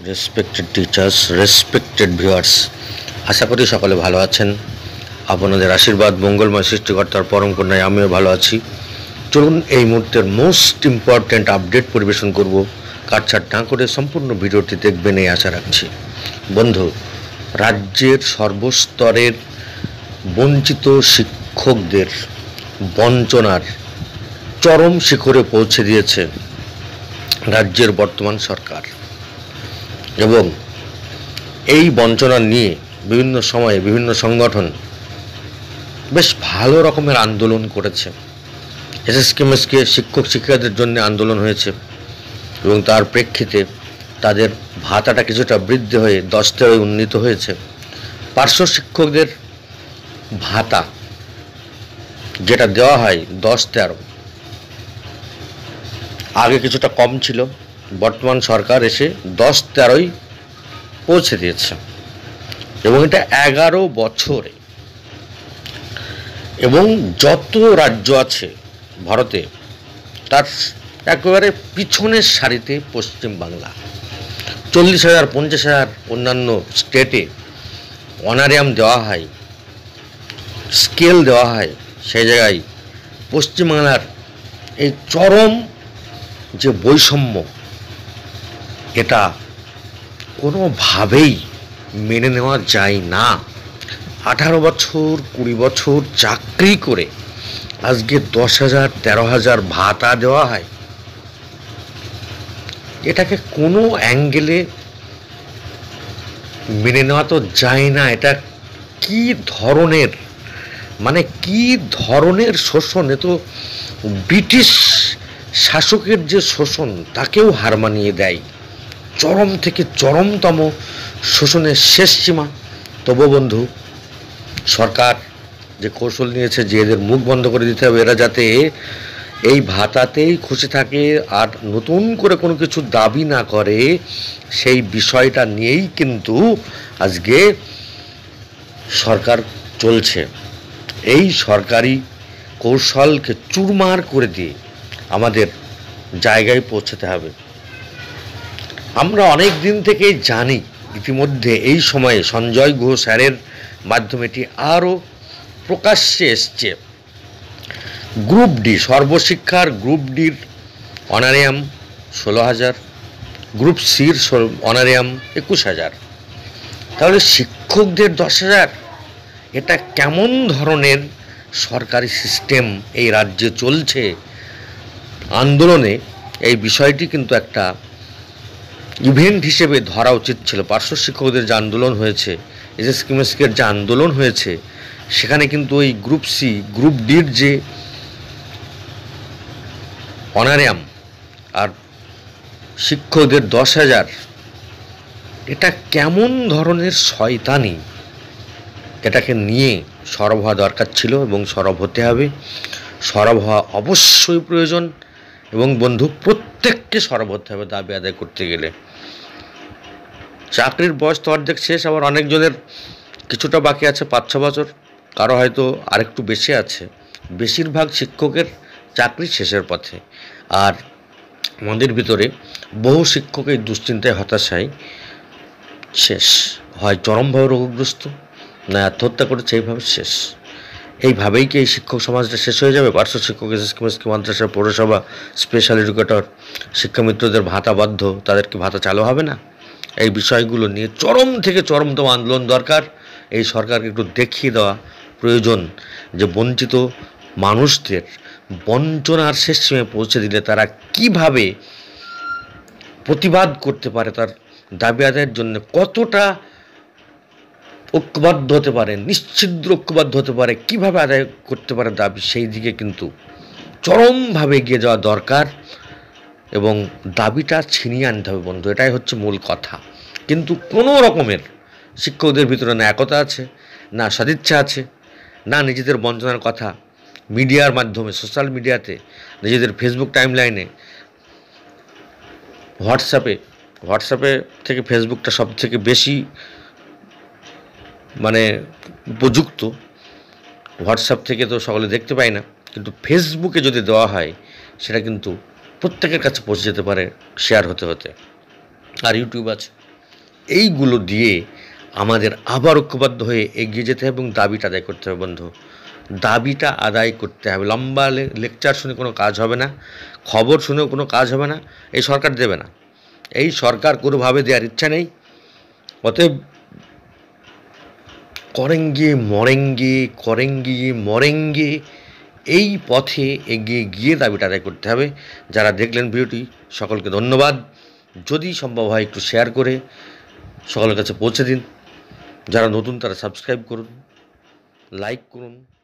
Respected teachers, respected viewers, আশা করি সকলে ভালো আছেন। আপনাদের আশীর্বাদ মঙ্গলময় সৃষ্টিকর্তার পরম কন্যায় আমিও ভালো আছি। চলুন এই মুহূর্তের মোস্ট ইম্পর্ট্যান্ট আপডেট পরিবেশন করব। কাটছাট না করে সম্পূর্ণ ভিডিওটি দেখবেন এই আশা রাখছি। বন্ধু, রাজ্যের সর্বস্তরের বঞ্চিত শিক্ষকদের বঞ্চনার চরম শিখরে পৌঁছে দিয়েছে রাজ্যের বর্তমান সরকার, এবং এই বঞ্চনা নিয়ে বিভিন্ন সময়ে বিভিন্ন সংগঠন বেশ ভালো রকমের আন্দোলন করেছে। এসএসকে শিক্ষক শিক্ষিকাদের জন্য আন্দোলন হয়েছে এবং তার প্রেক্ষিতে তাদের ভাতাটা কিছুটা বৃদ্ধি হয়ে 10 উন্নীত হয়েছে। পার্শ্ব শিক্ষকদের ভাতা যেটা দেওয়া হয় 10-13, আগে কিছুটা কম ছিল, বর্তমান সরকার এসে 10-13 পৌঁছে দিয়েছে, এবং এটা 11 বছরে। এবং যত রাজ্য আছে ভারতে তার একেবারে পিছনের সারিতে পশ্চিমবাংলা। 40,000, 50,000 অন্যান্য স্টেটে অনারিয়াম দেওয়া হয়, স্কেল দেওয়া হয়, সেই জায়গায় পশ্চিমবাংলার এই চরম যে বৈষম্য, এটা কোনোভাবেই মেনে নেওয়া যায় না। 18 বছর 20 বছর চাকরি করে আজকে 10,000 13,000 ভাতা দেওয়া হয়। এটাকে কোনো অ্যাঙ্গেলে মেনে নেওয়া তো যায় না। এটা কি ধরনের, মানে কি ধরনের শোষণ! এ তো ব্রিটিশ শাসকের যে শোষণ তাকেও হার মানিয়ে দেয়। চরম থেকে চরমতম শোষণের শেষ সীমা। তবু বন্ধু, সরকার যে কৌশল নিয়েছে যে এদের মুখ বন্ধ করে দিতে হবে, এরা যাতে এই ভাতাতেই খুশি থাকে আর নতুন করে কোনো কিছু দাবি না করে, সেই বিষয়টা নিয়েই কিন্তু আজকে সরকার চলছে। এই সরকারি কৌশলকে চুরমার করে দিয়ে আমাদের জায়গায় পৌঁছতে হবে। আমরা অনেক দিন থেকেই জানি, ইতিমধ্যে এই সময়ে সঞ্জয় ঘোষ স্যারের মাধ্যমে এটি আরও প্রকাশ্যে এসছে। গ্রুপ ডি, সর্বশিক্ষার গ্রুপ ডির অনারিয়াম 16,000, গ্রুপ সির অনারিয়াম 21,000। তাহলে শিক্ষকদের 10,000, এটা কেমন ধরনের সরকারি সিস্টেম এই রাজ্যে চলছে? আন্দোলনে এই বিষয়টি কিন্তু একটা ইভেন্ট হিসেবে ধরা উচিত ছিল। পার্শ্ব শিক্ষকদের যে আন্দোলন হয়েছে, এসএসকে-মস্কের যে আন্দোলন হয়েছে, সেখানে কিন্তু ওই গ্রুপ সি গ্রুপ ডির যে অনারিয়াম আর শিক্ষকদের 10,000, এটা কেমন ধরনের শয়তানি! এটাকে নিয়ে সরব হওয়া দরকার ছিল এবং সরব হতে হবে। সরব হওয়া অবশ্যই প্রয়োজন, এবং বন্ধু, প্রত্যেককে সরব হতে হবে দাবি আদায় করতে গেলে। চাকরির বয়স তো অর্ধেক শেষ, আবার অনেকজনের কিছুটা বাকি আছে 5-6 বছর, কারো হয়তো আরেকটু বেশি আছে। বেশিরভাগ শিক্ষকের চাকরি শেষের পথে। আর আমাদের ভিতরে বহু শিক্ষক এই দুশ্চিন্তায়, হতাশায় শেষ, হয় চরমভাবে রোগগ্রস্ত, না আত্মহত্যা করেছে, এইভাবে শেষ। এইভাবেই কি এই শিক্ষক সমাজটা শেষ হয়ে যাবে? পার্শ্ব শিক্ষক, এসএসকে, মাদ্রাসা, পৌরসভা, স্পেশাল এডুকেটর, শিক্ষামিত্রদের ভাতা বাধ্য, তাদেরকে ভাতা চালু হবে না? এই বিষয়গুলো নিয়ে চরম থেকে চরমতম আন্দোলন দরকার। এই সরকারকে একটু দেখিয়ে দেওয়া প্রয়োজন যে বঞ্চিত মানুষদের বঞ্চনার শেষ সীমায় পৌঁছে দিলে তারা কিভাবে প্রতিবাদ করতে পারে, তার দাবি আদায়ের জন্য কতটা ঐক্যবদ্ধ হতে পারে, নিশ্চিদ্র ঐক্যবদ্ধ হতে পারে, কিভাবে আদায় করতে পারে দাবি, সেই দিকে কিন্তু চরমভাবে এগিয়ে যাওয়া দরকার এবং দাবিটা ছিনিয়ে আনতে হবে বন্ধু। এটাই হচ্ছে মূল কথা। কিন্তু কোনো রকমের শিক্ষকদের ভিতরে না একতা আছে, না সদিচ্ছা আছে, না নিজেদের বঞ্চনার কথা মিডিয়ার মাধ্যমে, সোশ্যাল মিডিয়াতে, নিজেদের ফেসবুক টাইমলাইনে, হোয়াটসঅ্যাপে থেকে ফেসবুকটা সব থেকে বেশি মানে উপযুক্ত। হোয়াটসঅ্যাপ থেকে তো সকলে দেখতে পায় না, কিন্তু ফেসবুকে যদি দেওয়া হয় সেটা কিন্তু প্রত্যেকের কাছে পৌঁছে যেতে পারে শেয়ার হতে হতে। আর ইউটিউব আছে, এইগুলো দিয়ে আমাদের আবার ঐক্যবদ্ধ হয়ে এগিয়ে যেতে হবে এবং দাবিটা আদায় করতে হবে বন্ধু। দাবিটা আদায় করতে হবে। লম্বা লেকচার শুনে কোনো কাজ হবে না, খবর শুনেও কোনো কাজ হবে না। এই সরকার দেবে না, এই সরকার কোনোভাবে দেওয়ার ইচ্ছা নেই। অতএব করেঙ্গে মরেঙ্গে করেঙ্গে মরেঙ্গে এই পথে এগিয়ে গিয়ে দাবিটা আদায় করতে হবে। যারা দেখলেন ভিডিওটি সকলকে ধন্যবাদ। যদি সম্ভব হয় একটু শেয়ার করে সকলের কাছে পৌঁছে দিন। যারা নতুন তারা সাবস্ক্রাইব করুন, লাইক করুন।